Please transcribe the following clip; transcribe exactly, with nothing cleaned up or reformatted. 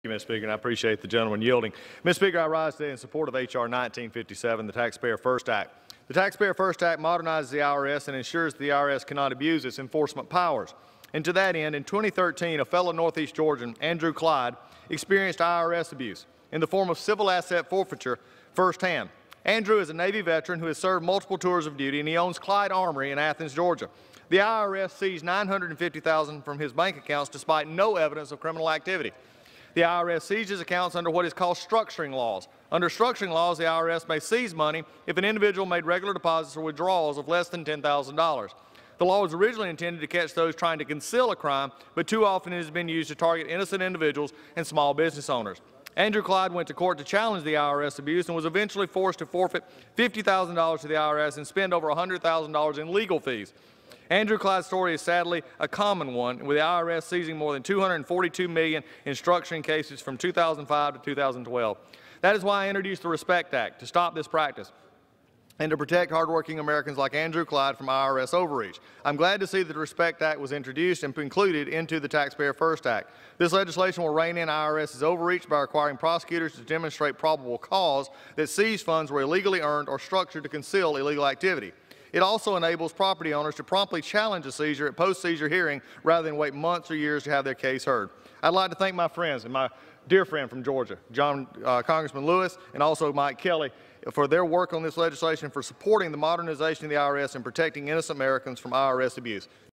you, Mister Speaker, and I appreciate the gentleman yielding. Mister Speaker, I rise today in support of H R nineteen fifty-seven, the Taxpayer First Act. The Taxpayer First Act modernizes the I R S and ensures the I R S cannot abuse its enforcement powers. And to that end, in twenty thirteen, a fellow Northeast Georgian, Andrew Clyde, experienced I R S abuse in the form of civil asset forfeiture firsthand. Andrew is a Navy veteran who has served multiple tours of duty, and he owns Clyde Armory in Athens, Georgia. The I R S seized nine hundred fifty thousand dollars from his bank accounts despite no evidence of criminal activity. The I R S seized his accounts under what is called structuring laws. Under structuring laws, the I R S may seize money if an individual made regular deposits or withdrawals of less than ten thousand dollars. The law was originally intended to catch those trying to conceal a crime, but too often it has been used to target innocent individuals and small business owners. Andrew Clyde went to court to challenge the I R S abuse and was eventually forced to forfeit fifty thousand dollars to the I R S and spend over one hundred thousand dollars in legal fees. Andrew Clyde's story is sadly a common one, with the I R S seizing more than two hundred forty-two million dollars in structuring cases from two thousand five to two thousand twelve. That is why I introduced the RESPECT Act, to stop this practice and to protect hardworking Americans like Andrew Clyde from I R S overreach. I'm glad to see that the RESPECT Act was introduced and included into the Taxpayer First Act. This legislation will rein in IRS's overreach by requiring prosecutors to demonstrate probable cause that seized funds were illegally earned or structured to conceal illegal activity. It also enables property owners to promptly challenge a seizure at post-seizure hearing rather than wait months or years to have their case heard. I'd like to thank my friends and my dear friend from Georgia, John, uh, Congressman Lewis, and also Mike Kelly, for their work on this legislation, for supporting the modernization of the I R S and protecting innocent Americans from I R S abuse.